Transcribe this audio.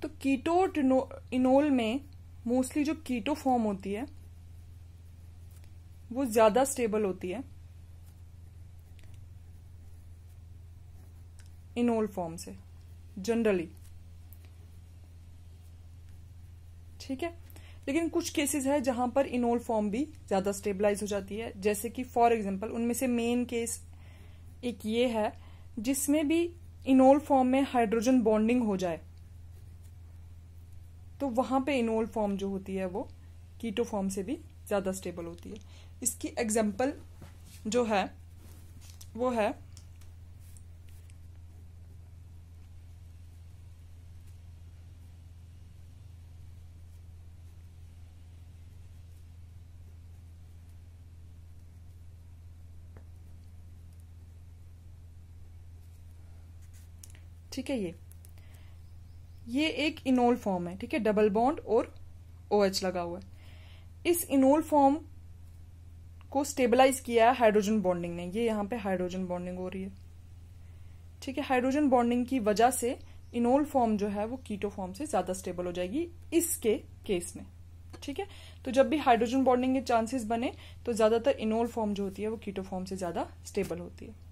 तो कीटो इनोल में मोस्टली जो कीटो फॉर्म होती है वो ज्यादा स्टेबल होती है इनोल फॉर्म से जनरली, ठीक है। लेकिन कुछ केसेस है जहां पर इनोल फॉर्म भी ज्यादा स्टेबलाइज हो जाती है, जैसे कि फॉर एग्जांपल उनमें से मेन केस एक ये है जिसमें भी इनोल फॉर्म में हाइड्रोजन बॉन्डिंग हो जाए, तो वहां पे इनोल फॉर्म जो होती है वो कीटो फॉर्म से भी ज्यादा स्टेबल होती है। इसकी एग्जांपल जो है वो है ठीक है। ये एक इनोल फॉर्म है, ठीक है, डबल बॉन्ड और OH लगा हुआ है। इस इनोल फॉर्म को स्टेबलाइज किया है हाइड्रोजन बॉन्डिंग ने। ये यहां पे हाइड्रोजन बॉन्डिंग हो रही है, ठीक है। हाइड्रोजन बॉन्डिंग की वजह से इनोल फॉर्म जो है वो कीटो फॉर्म से ज्यादा स्टेबल हो जाएगी इसके केस में, ठीक है। तो जब भी हाइड्रोजन बॉन्डिंग के चांसेस बने तो ज्यादातर इनोल फॉर्म जो होती है वो कीटो फॉर्म से ज्यादा स्टेबल होती है।